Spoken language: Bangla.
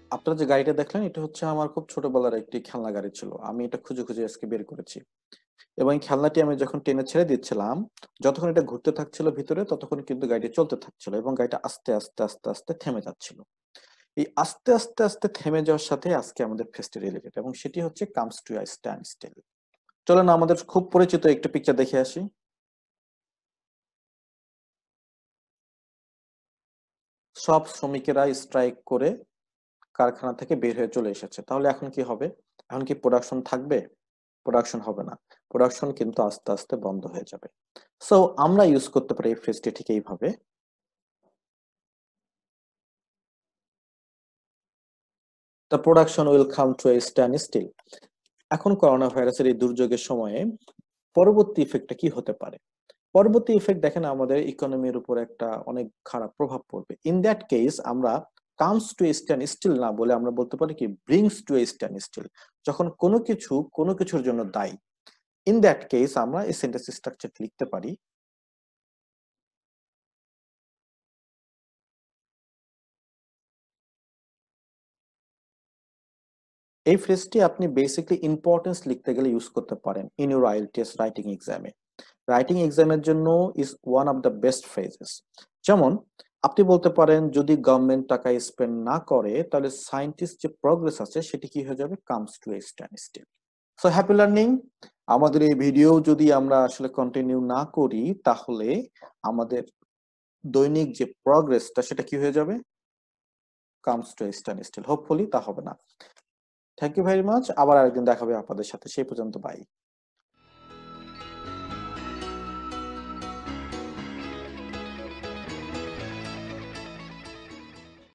আপনারা যে গাড়িটা দেখলেন এটা হচ্ছে আমার খুব ছোটবেলার একটি খেলনা গাড়ি ছিল। আমি এটা খুঁজে, খুঁজে আজকে বের করেছি। এবং এই খেলনাটি আমি যখন টেনে ছেড়ে দিচ্ছিলাম, যতক্ষণ এটা ঘুরতে থাকছিল ভিতরে ততক্ষণ কিন্তু গাড়িটি চলতে থাকছিল এবং গাড়িটা আস্তে, আস্তে, আস্তে, আস্তে থেমে যাচ্ছিল। এই আস্তে, আস্তে, আস্তে থেমে যাওয়ার সাথে আজকে আমাদের ফেস্টি রিলেটেড এবং সেটি হচ্ছে comes to a standstill. চলেন আমাদের খুব পরিচিত একটা পিকচার দেখে আসি। সব শ্রমিকেরা স্ট্রাইক করে কারখানা থেকে বের হয়ে চলে এসেছে। তাহলে এখন কি হবে? এখন কি প্রোডাকশন থাকবে? প্রোডাকশন হবে না। প্রোডাকশন কিন্তু আস্তে, আস্তে বন্ধ হয়ে যাবে। সো আমরা ইউজ করতে পারি এই ফ্রেজটি ঠিক এইভাবে। The production will come to a standstill. এখন করোনা ভাইরাসের এই দুর্যোগের সময়ে পরবর্তী ইফেক্টটা কি হতে পারে? পরবর্তী ইফেক্ট দেখেন আমাদের ইকোনমির উপর একটা অনেক খারাপ প্রভাব পড়বে। ইন দ্যাট কেস আমরা comes to a standstill না বলে আমরা বলতে পারি কি brings to a standstill. যখন কোনো কিছু কোনো কিছুর জন্য দায়ী, ইন দ্যাট কেস আমরা এই সেন্টেন্স স্ট্রাকচার লিখতে পারি। এই ফ্রেজটি আপনি বেসিকলি ইম্পর্টেন্স লিখতে গেলে ইউজ করতে পারেন ইন ইউর আইএলটিএস রাইটিং এক্সামে। রাইটিং এক্সামের জন্য is one of the best phrases. যেমন আপনি বলতে পারেন যদি গভর্নমেন্ট টাকা স্পেন্ড না করে তাহলে সায়েন্টিস্ট যে প্রগ্রেস আছে সেটি কি হয়ে যাবে? Comes to a standstill. So happy learning. আমাদের এই ভিডিও যদি আমরা আসলে কন্টিনিউ না করি তাহলে আমাদের দৈনিক যে প্রগ্রেসটা সেটা কি হয়ে যাবে? Comes to a standstill. Hopefully তা হবে না। Thank you very much. আবার আরেকদিন দেখা হবে আপনাদের সাথে। সেই পর্যন্ত বাই।